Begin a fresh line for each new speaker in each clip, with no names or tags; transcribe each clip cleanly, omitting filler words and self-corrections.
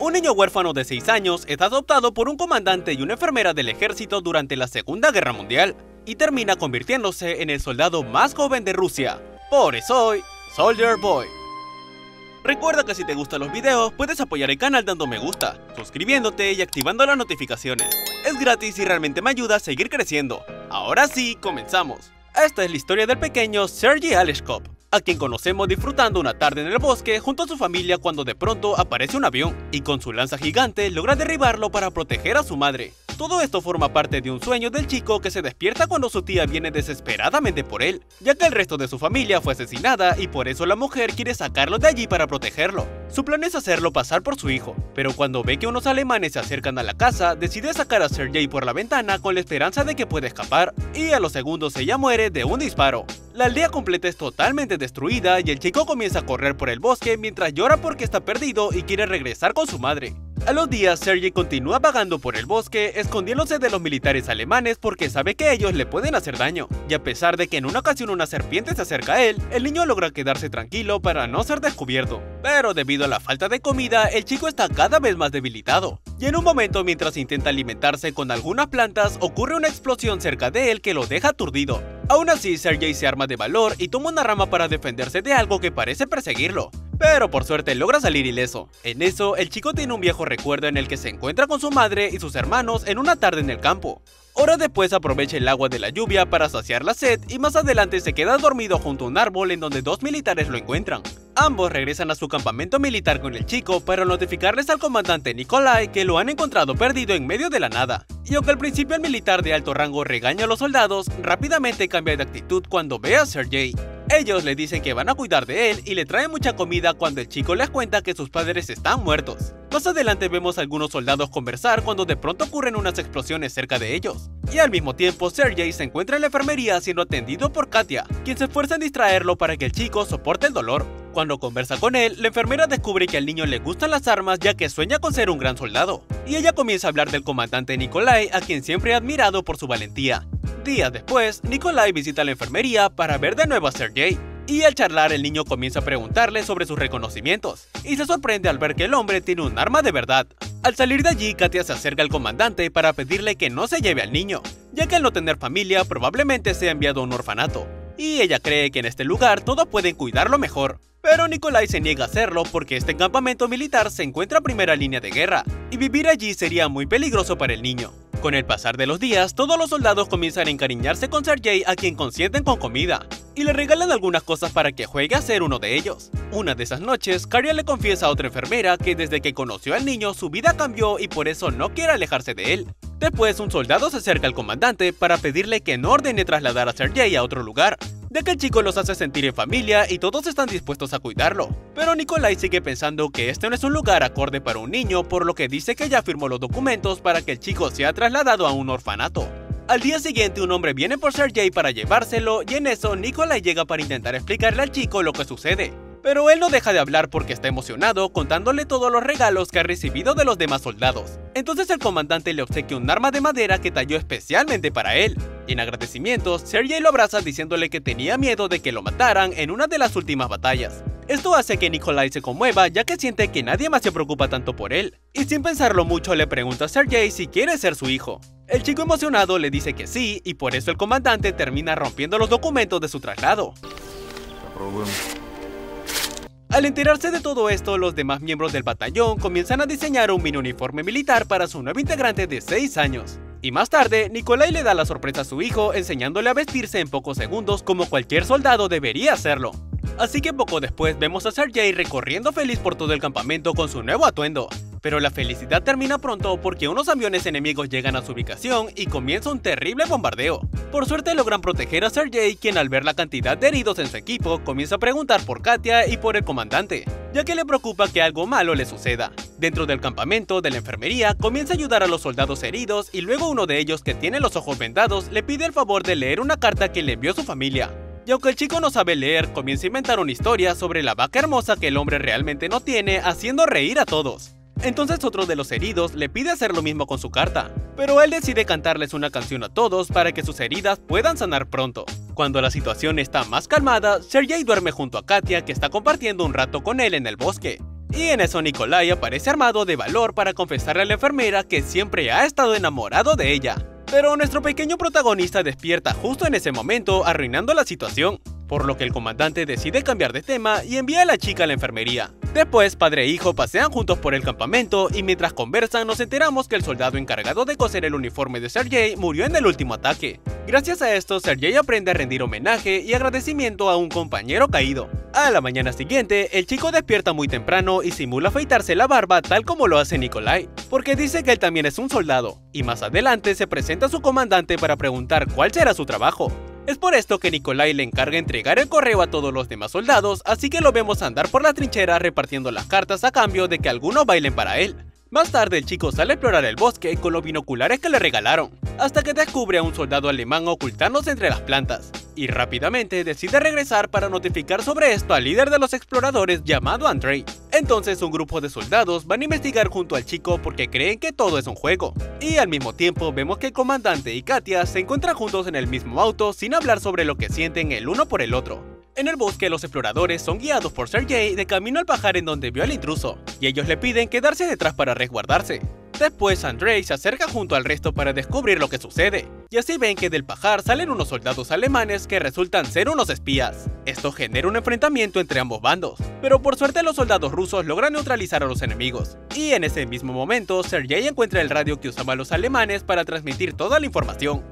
Un niño huérfano de 6 años es adoptado por un comandante y una enfermera del ejército durante la Segunda Guerra Mundial y termina convirtiéndose en el soldado más joven de Rusia. Por eso soy Soldier Boy. Recuerda que si te gustan los videos, puedes apoyar el canal dando me gusta, suscribiéndote y activando las notificaciones. Es gratis y realmente me ayuda a seguir creciendo. Ahora sí, comenzamos. Esta es la historia del pequeño Sergei Aleshkov, a quien conocemos disfrutando una tarde en el bosque junto a su familia cuando de pronto aparece un avión y con su lanza gigante logra derribarlo para proteger a su madre. Todo esto forma parte de un sueño del chico que se despierta cuando su tía viene desesperadamente por él, ya que el resto de su familia fue asesinada y por eso la mujer quiere sacarlo de allí para protegerlo. Su plan es hacerlo pasar por su hijo, pero cuando ve que unos alemanes se acercan a la casa, decide sacar a Sergei por la ventana con la esperanza de que pueda escapar, y a los segundos ella muere de un disparo. La aldea completa es totalmente destruida y el chico comienza a correr por el bosque mientras llora porque está perdido y quiere regresar con su madre. A los días, Sergei continúa vagando por el bosque, escondiéndose de los militares alemanes porque sabe que ellos le pueden hacer daño. Y a pesar de que en una ocasión una serpiente se acerca a él, el niño logra quedarse tranquilo para no ser descubierto. Pero debido a la falta de comida, el chico está cada vez más debilitado. Y en un momento, mientras intenta alimentarse con algunas plantas, ocurre una explosión cerca de él que lo deja aturdido. Aún así, Sergei se arma de valor y toma una rama para defenderse de algo que parece perseguirlo. Pero por suerte logra salir ileso. En eso, el chico tiene un viejo recuerdo en el que se encuentra con su madre y sus hermanos en una tarde en el campo. Horas después aprovecha el agua de la lluvia para saciar la sed y más adelante se queda dormido junto a un árbol en donde dos militares lo encuentran. Ambos regresan a su campamento militar con el chico para notificarles al comandante Nikolai que lo han encontrado perdido en medio de la nada. Y aunque al principio el militar de alto rango regaña a los soldados, rápidamente cambia de actitud cuando ve a Sergei. Ellos le dicen que van a cuidar de él y le traen mucha comida cuando el chico les cuenta que sus padres están muertos. Más adelante vemos a algunos soldados conversar cuando de pronto ocurren unas explosiones cerca de ellos. Y al mismo tiempo Sergei se encuentra en la enfermería siendo atendido por Katia, quien se esfuerza en distraerlo para que el chico soporte el dolor. Cuando conversa con él, la enfermera descubre que al niño le gustan las armas ya que sueña con ser un gran soldado. Y ella comienza a hablar del comandante Nikolai, a quien siempre ha admirado por su valentía. Días después, Nikolai visita la enfermería para ver de nuevo a Sergei. Y al charlar, el niño comienza a preguntarle sobre sus reconocimientos, y se sorprende al ver que el hombre tiene un arma de verdad. Al salir de allí, Katia se acerca al comandante para pedirle que no se lleve al niño, ya que al no tener familia probablemente sea enviado a un orfanato. Y ella cree que en este lugar todos pueden cuidarlo mejor. Pero Nikolai se niega a hacerlo porque este campamento militar se encuentra a primera línea de guerra, y vivir allí sería muy peligroso para el niño. Con el pasar de los días, todos los soldados comienzan a encariñarse con Sergei, a quien consienten con comida, y le regalan algunas cosas para que juegue a ser uno de ellos. Una de esas noches, Katia le confiesa a otra enfermera que desde que conoció al niño su vida cambió y por eso no quiere alejarse de él. Después, un soldado se acerca al comandante para pedirle que no ordene trasladar a Sergei a otro lugar, ya que el chico los hace sentir en familia y todos están dispuestos a cuidarlo. Pero Nikolai sigue pensando que este no es un lugar acorde para un niño, por lo que dice que ya firmó los documentos para que el chico sea trasladado a un orfanato. Al día siguiente un hombre viene por Sergei para llevárselo y en eso Nikolai llega para intentar explicarle al chico lo que sucede. Pero él no deja de hablar porque está emocionado contándole todos los regalos que ha recibido de los demás soldados. Entonces el comandante le obsequia un arma de madera que talló especialmente para él. Y en agradecimiento, Sergei lo abraza diciéndole que tenía miedo de que lo mataran en una de las últimas batallas. Esto hace que Nikolai se conmueva ya que siente que nadie más se preocupa tanto por él. Y sin pensarlo mucho le pregunta a Sergei si quiere ser su hijo. El chico emocionado le dice que sí y por eso el comandante termina rompiendo los documentos de su traslado. Al enterarse de todo esto, los demás miembros del batallón comienzan a diseñar un mini uniforme militar para su nuevo integrante de 6 años. Y más tarde, Nikolai le da la sorpresa a su hijo enseñándole a vestirse en pocos segundos como cualquier soldado debería hacerlo. Así que poco después vemos a Sergei recorriendo feliz por todo el campamento con su nuevo atuendo. Pero la felicidad termina pronto porque unos aviones enemigos llegan a su ubicación y comienza un terrible bombardeo. Por suerte logran proteger a Sergei, quien al ver la cantidad de heridos en su equipo comienza a preguntar por Katia y por el comandante, ya que le preocupa que algo malo le suceda. Dentro del campamento de la enfermería comienza a ayudar a los soldados heridos y luego uno de ellos, que tiene los ojos vendados, le pide el favor de leer una carta que le envió su familia. Y aunque el chico no sabe leer, comienza a inventar una historia sobre la vaca hermosa que el hombre realmente no tiene, haciendo reír a todos. Entonces otro de los heridos le pide hacer lo mismo con su carta, pero él decide cantarles una canción a todos para que sus heridas puedan sanar pronto. Cuando la situación está más calmada, Sergei duerme junto a Katia, que está compartiendo un rato con él en el bosque. Y en eso Nikolai aparece armado de valor para confesarle a la enfermera que siempre ha estado enamorado de ella. Pero nuestro pequeño protagonista despierta justo en ese momento, arruinando la situación, por lo que el comandante decide cambiar de tema y envía a la chica a la enfermería. Después, padre e hijo pasean juntos por el campamento y mientras conversan nos enteramos que el soldado encargado de coser el uniforme de Sergei murió en el último ataque. Gracias a esto, Sergei aprende a rendir homenaje y agradecimiento a un compañero caído. A la mañana siguiente, el chico despierta muy temprano y simula afeitarse la barba tal como lo hace Nikolai, porque dice que él también es un soldado, y más adelante se presenta a su comandante para preguntar cuál será su trabajo. Es por esto que Nikolai le encarga entregar el correo a todos los demás soldados, así que lo vemos andar por la trinchera repartiendo las cartas a cambio de que algunos bailen para él. Más tarde el chico sale a explorar el bosque con los binoculares que le regalaron, hasta que descubre a un soldado alemán ocultándose entre las plantas, y rápidamente decide regresar para notificar sobre esto al líder de los exploradores llamado Andrei. Entonces un grupo de soldados van a investigar junto al chico porque creen que todo es un juego, y al mismo tiempo vemos que el comandante y Katia se encuentran juntos en el mismo auto sin hablar sobre lo que sienten el uno por el otro. En el bosque los exploradores son guiados por Sergei de camino al pajar en donde vio al intruso, y ellos le piden quedarse detrás para resguardarse. Después Andrei se acerca junto al resto para descubrir lo que sucede, y así ven que del pajar salen unos soldados alemanes que resultan ser unos espías. Esto genera un enfrentamiento entre ambos bandos, pero por suerte los soldados rusos logran neutralizar a los enemigos, y en ese mismo momento Sergei encuentra el radio que usaban los alemanes para transmitir toda la información.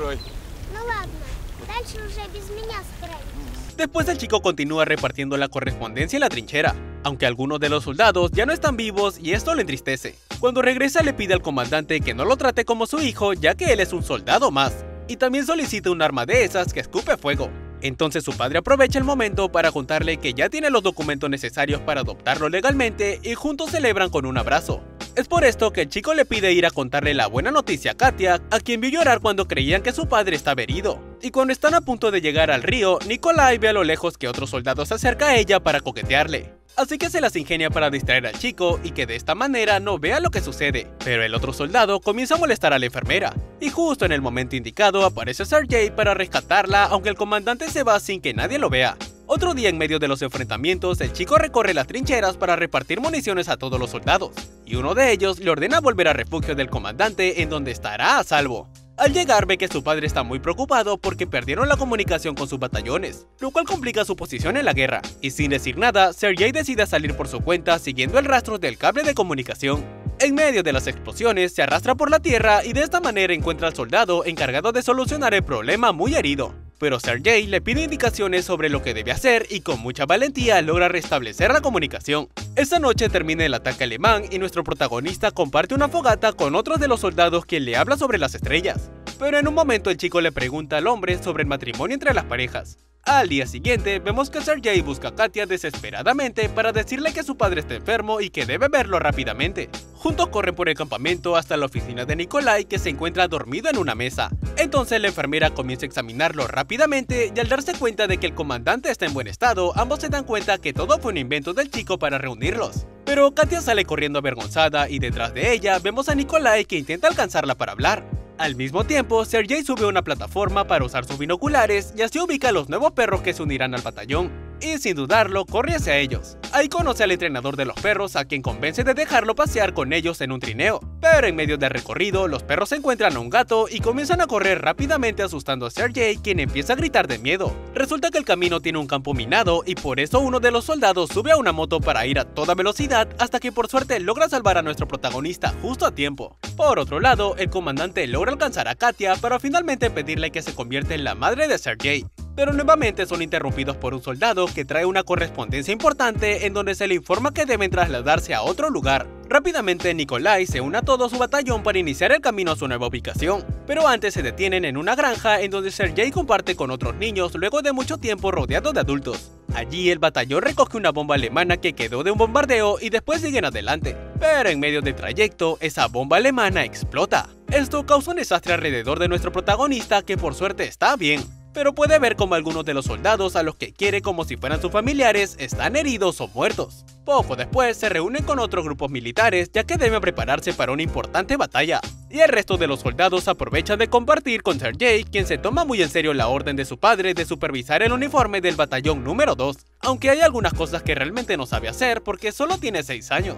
Después el chico continúa repartiendo la correspondencia en la trinchera, aunque algunos de los soldados ya no están vivos y esto le entristece. Cuando regresa le pide al comandante que no lo trate como su hijo ya que él es un soldado más, y también solicita un arma de esas que escupe fuego. Entonces su padre aprovecha el momento para contarle que ya tiene los documentos necesarios para adoptarlo legalmente y juntos celebran con un abrazo. Es por esto que el chico le pide ir a contarle la buena noticia a Katia, a quien vio llorar cuando creían que su padre estaba herido. Y cuando están a punto de llegar al río, Nikolai ve a lo lejos que otro soldado se acerca a ella para coquetearle. Así que se las ingenia para distraer al chico y que de esta manera no vea lo que sucede. Pero el otro soldado comienza a molestar a la enfermera, y justo en el momento indicado aparece Sergei para rescatarla, aunque el comandante se va sin que nadie lo vea. Otro día en medio de los enfrentamientos, el chico recorre las trincheras para repartir municiones a todos los soldados, y uno de ellos le ordena volver al refugio del comandante en donde estará a salvo. Al llegar ve que su padre está muy preocupado porque perdieron la comunicación con sus batallones, lo cual complica su posición en la guerra, y sin decir nada, Sergei decide salir por su cuenta siguiendo el rastro del cable de comunicación. En medio de las explosiones se arrastra por la tierra y de esta manera encuentra al soldado encargado de solucionar el problema muy herido. Pero Sergei le pide indicaciones sobre lo que debe hacer y con mucha valentía logra restablecer la comunicación. Esta noche termina el ataque alemán y nuestro protagonista comparte una fogata con otros de los soldados quien le habla sobre las estrellas. Pero en un momento el chico le pregunta al hombre sobre el matrimonio entre las parejas. Al día siguiente vemos que Sergei busca a Katia desesperadamente para decirle que su padre está enfermo y que debe verlo rápidamente. Juntos corren por el campamento hasta la oficina de Nikolai, que se encuentra dormido en una mesa. Entonces la enfermera comienza a examinarlo rápidamente y al darse cuenta de que el comandante está en buen estado, ambos se dan cuenta que todo fue un invento del chico para reunirlos. Pero Katia sale corriendo avergonzada y detrás de ella vemos a Nikolai que intenta alcanzarla para hablar. Al mismo tiempo, Sergei sube a una plataforma para usar sus binoculares y así ubica a los nuevos perros que se unirán al batallón, y sin dudarlo, corre hacia ellos. Ahí conoce al entrenador de los perros, a quien convence de dejarlo pasear con ellos en un trineo. Pero en medio del recorrido, los perros encuentran a un gato y comienzan a correr rápidamente asustando a Sergei, quien empieza a gritar de miedo. Resulta que el camino tiene un campo minado y por eso uno de los soldados sube a una moto para ir a toda velocidad hasta que por suerte logra salvar a nuestro protagonista justo a tiempo. Por otro lado, el comandante logra alcanzar a Katia para finalmente pedirle que se convierta en la madre de Sergei. Pero nuevamente son interrumpidos por un soldado que trae una correspondencia importante en donde se le informa que deben trasladarse a otro lugar. Rápidamente Nikolai se une a todo su batallón para iniciar el camino a su nueva ubicación, pero antes se detienen en una granja en donde Sergei comparte con otros niños luego de mucho tiempo rodeado de adultos. Allí el batallón recoge una bomba alemana que quedó de un bombardeo y después siguen adelante, pero en medio del trayecto esa bomba alemana explota. Esto causa un desastre alrededor de nuestro protagonista, que por suerte está bien, pero puede ver como algunos de los soldados a los que quiere como si fueran sus familiares están heridos o muertos. Poco después se reúnen con otros grupos militares ya que deben prepararse para una importante batalla. y el resto de los soldados aprovechan de compartir con Sergei, quien se toma muy en serio la orden de su padre de supervisar el uniforme del batallón número 2, aunque hay algunas cosas que realmente no sabe hacer porque solo tiene 6 años.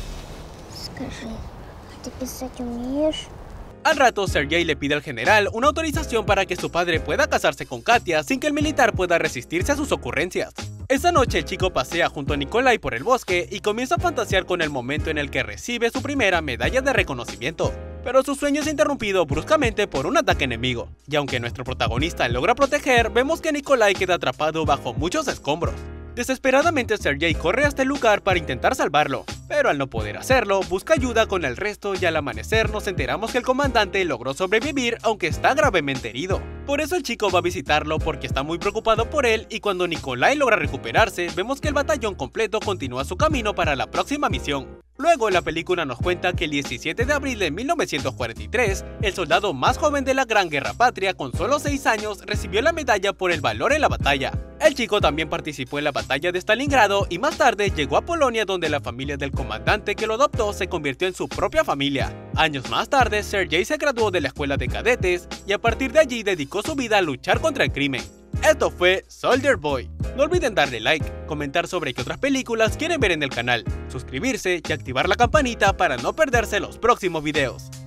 Al rato, Sergei le pide al general una autorización para que su padre pueda casarse con Katia sin que el militar pueda resistirse a sus ocurrencias. Esa noche el chico pasea junto a Nikolai por el bosque y comienza a fantasear con el momento en el que recibe su primera medalla de reconocimiento. Pero su sueño es interrumpido bruscamente por un ataque enemigo, y aunque nuestro protagonista logra proteger, vemos que Nikolai queda atrapado bajo muchos escombros. Desesperadamente Sergei corre hasta el lugar para intentar salvarlo, pero al no poder hacerlo, busca ayuda con el resto y al amanecer nos enteramos que el comandante logró sobrevivir aunque está gravemente herido. Por eso el chico va a visitarlo porque está muy preocupado por él y cuando Nikolai logra recuperarse, vemos que el batallón completo continúa su camino para la próxima misión. Luego la película nos cuenta que el 17 de abril de 1943, el soldado más joven de la Gran Guerra Patria con solo 6 años recibió la medalla por el valor en la batalla. El chico también participó en la batalla de Stalingrado y más tarde llegó a Polonia donde la familia del comandante que lo adoptó se convirtió en su propia familia. Años más tarde, Sergei se graduó de la escuela de cadetes y a partir de allí dedicó su vida a luchar contra el crimen. Esto fue Soldier Boy. No olviden darle like, comentar sobre qué otras películas quieren ver en el canal, suscribirse y activar la campanita para no perderse los próximos videos.